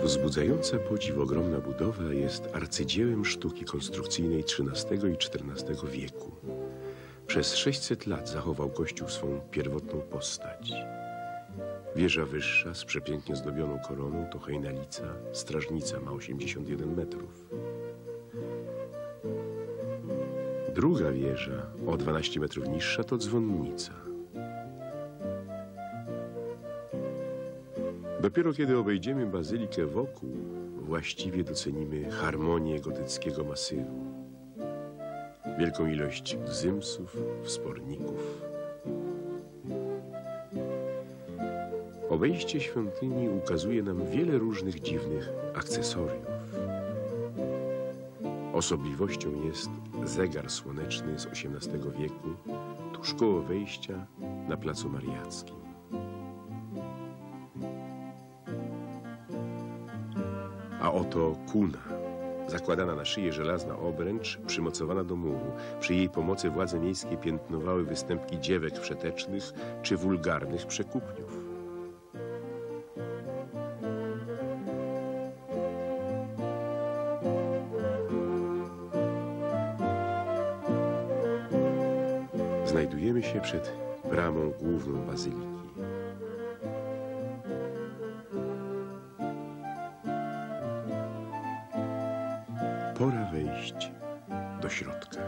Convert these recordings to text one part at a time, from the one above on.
Wzbudzająca podziw ogromna budowa jest arcydziełem sztuki konstrukcyjnej XIII i XIV wieku. Przez 600 lat zachował kościół swą pierwotną postać. Wieża wyższa z przepięknie zdobioną koroną to hejnalica, strażnica ma 81 metrów. Druga wieża, o 12 metrów niższa, to dzwonnica. Dopiero kiedy obejdziemy bazylikę wokół, właściwie docenimy harmonię gotyckiego masywu. Wielką ilość gzymsów, wsporników. Obejście świątyni ukazuje nam wiele różnych dziwnych akcesoriów. Osobliwością jest zegar słoneczny z XVIII wieku, tuż koło wejścia na Placu Mariackim. A oto kuna, zakładana na szyję żelazna obręcz, przymocowana do muru. Przy jej pomocy władze miejskie piętnowały występki dziewek wszetecznych czy wulgarnych przekupniów. Znajdujemy się przed bramą główną bazyliki. Pora wejść do środka.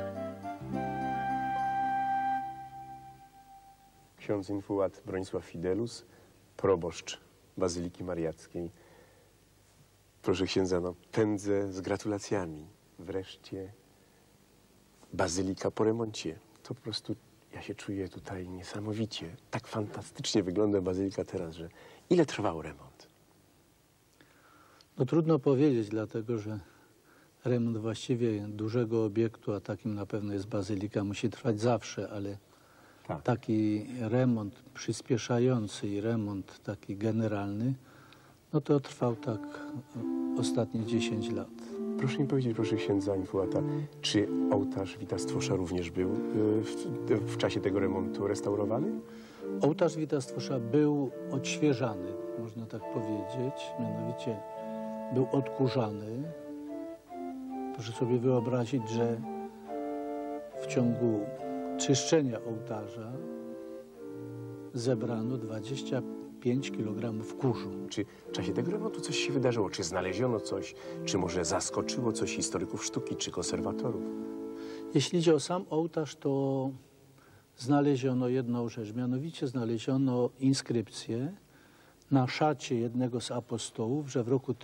Ksiądz infułat Bronisław Fidelus, proboszcz Bazyliki Mariackiej. Proszę księdza, no, pędzę z gratulacjami. Wreszcie bazylika po remoncie. To po prostu ja się czuję tutaj niesamowicie. Tak fantastycznie wygląda bazylika teraz, że ile trwał remont? No trudno powiedzieć, dlatego że remont właściwie dużego obiektu, a takim na pewno jest bazylika, musi trwać zawsze, ale Tak. taki remont przyspieszający i remont taki generalny, no to trwał tak ostatnie 10 lat. Proszę mi powiedzieć, proszę księdza infułata, czy ołtarz Witastwosza również był w czasie tego remontu restaurowany? Ołtarz Witastwosza był odświeżany, można tak powiedzieć, mianowicie był odkurzany. Proszę sobie wyobrazić, że w ciągu czyszczenia ołtarza zebrano 25 kg kurzu. Czy w czasie tego remontu coś się wydarzyło? Czy znaleziono coś? Czy może zaskoczyło coś historyków sztuki czy konserwatorów? Jeśli idzie o sam ołtarz, to znaleziono jedną rzecz, mianowicie znaleziono inskrypcję na szacie jednego z apostołów, że w roku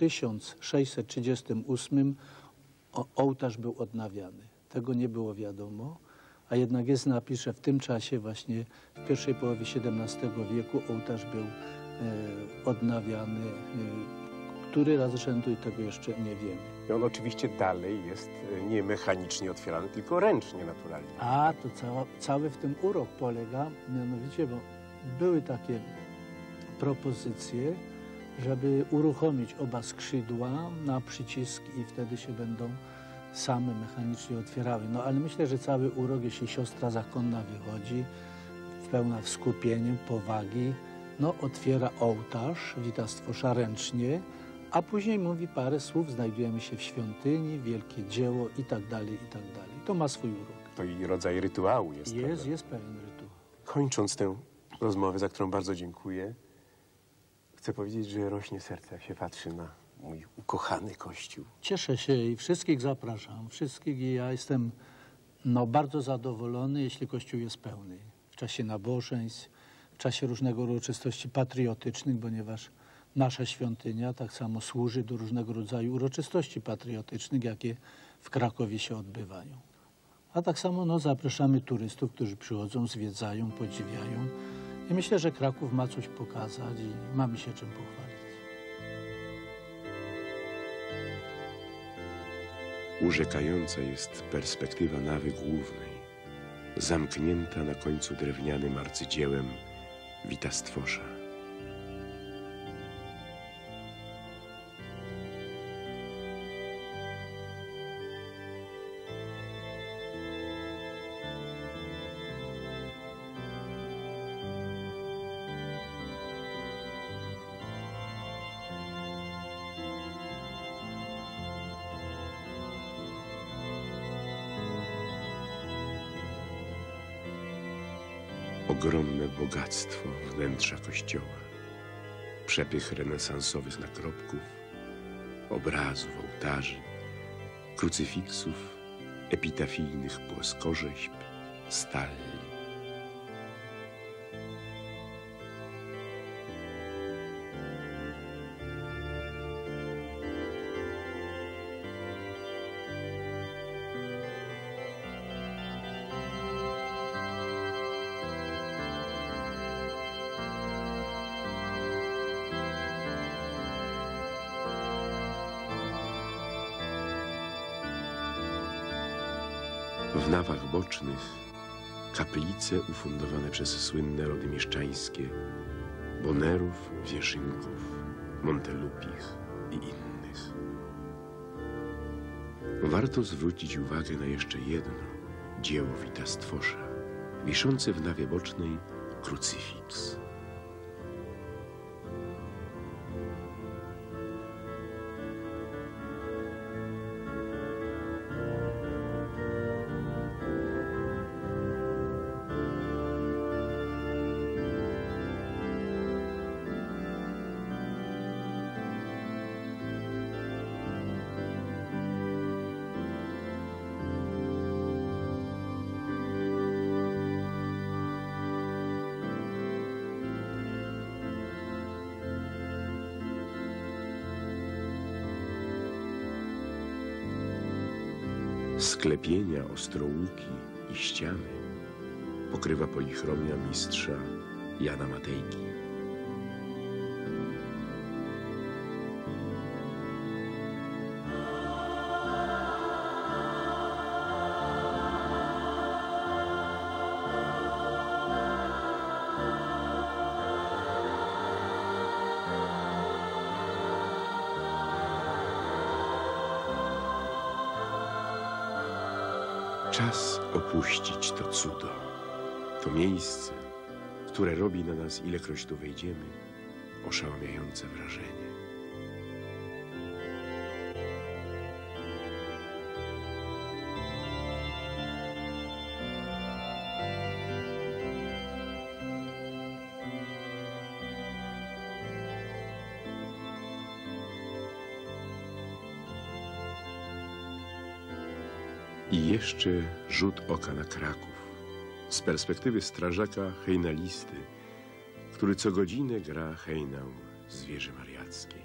1638 ołtarz był odnawiany. Tego nie było wiadomo, a jednak jest napis, że w tym czasie właśnie w pierwszej połowie XVII wieku ołtarz był odnawiany. Który raz rzędu i tego jeszcze nie wiemy. I on oczywiście dalej jest nie mechanicznie otwierany, tylko ręcznie naturalnie. A to cały w tym urok polega, mianowicie, bo były takie propozycje, żeby uruchomić oba skrzydła na przycisk i wtedy się będą same mechanicznie otwierały. No ale myślę, że cały urok, jeśli siostra zakonna wychodzi, pełna w skupieniu, powagi, no otwiera ołtarz Witastwosza ręcznie, a później mówi parę słów, znajdujemy się w świątyni, wielkie dzieło i tak dalej, i tak dalej. To ma swój urok. To i rodzaj rytuału jest. Jest pewien rytuał. Kończąc tę rozmowę, za którą bardzo dziękuję, chcę powiedzieć, że rośnie serce, jak się patrzy na mój ukochany kościół. Cieszę się i wszystkich zapraszam, wszystkich, i ja jestem bardzo zadowolony, jeśli kościół jest pełny. W czasie nabożeństw, w czasie różnego uroczystości patriotycznych, ponieważ nasza świątynia tak samo służy do różnego rodzaju uroczystości patriotycznych, jakie w Krakowie się odbywają. A tak samo zapraszamy turystów, którzy przychodzą, zwiedzają, podziwiają. I myślę, że Kraków ma coś pokazać i mamy się czym pochwalić. Urzekająca jest perspektywa nawy głównej, zamknięta na końcu drewnianym arcydziełem Witastwosza. Ogromne bogactwo wnętrza kościoła, przepych renesansowych nagrobków, obrazów, ołtarzy, krucyfiksów, epitafijnych płaskorzeźb, stalli. W nawach bocznych kaplice ufundowane przez słynne rody mieszczańskie Bonerów, Wierzynków, Montelupich i innych. Warto zwrócić uwagę na jeszcze jedno dzieło Witastwosza, wiszący w nawie bocznej krucyfiks. Sklepienia, ostrołuki i ściany pokrywa polichromia mistrza Jana Matejki. Czas opuścić to cudo, to miejsce, które robi na nas, ilekroć tu wejdziemy, oszałamiające wrażenie. I jeszcze rzut oka na Kraków z perspektywy strażaka hejnalisty, który co godzinę gra hejnał z wieży mariackiej.